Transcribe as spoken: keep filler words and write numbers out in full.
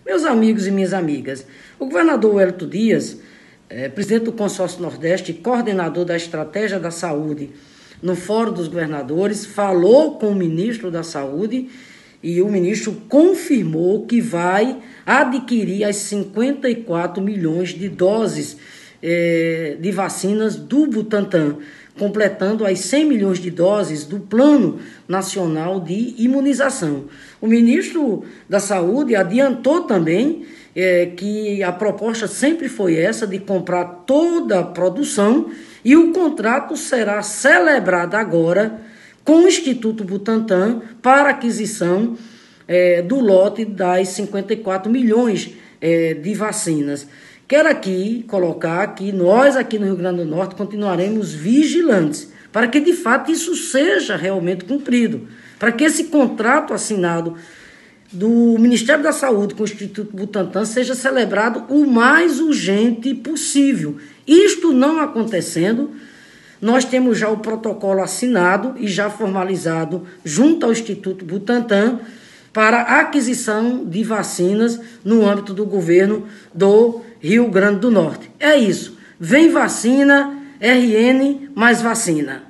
Meus amigos e minhas amigas, o governador Wellington Dias, é, presidente do Consórcio Nordeste e coordenador da Estratégia da Saúde no Fórum dos Governadores, falou com o ministro da Saúde e o ministro confirmou que vai adquirir as cinquenta e quatro milhões de doses é, de vacinas do Butantan, completando as cem milhões de doses do Plano Nacional de Imunização. O ministro da Saúde adiantou também é, que a proposta sempre foi essa, de comprar toda a produção, e o contrato será celebrado agora com o Instituto Butantan para aquisição é, do lote das cinquenta e quatro milhões é, de vacinas. Quero aqui colocar que nós aqui no Rio Grande do Norte continuaremos vigilantes para que de fato isso seja realmente cumprido, para que esse contrato assinado do Ministério da Saúde com o Instituto Butantan seja celebrado o mais urgente possível. Isto não acontecendo, nós temos já o protocolo assinado e já formalizado junto ao Instituto Butantan para a aquisição de vacinas no âmbito do governo do Rio Grande do Norte. É isso. Vem vacina, R N mais vacina.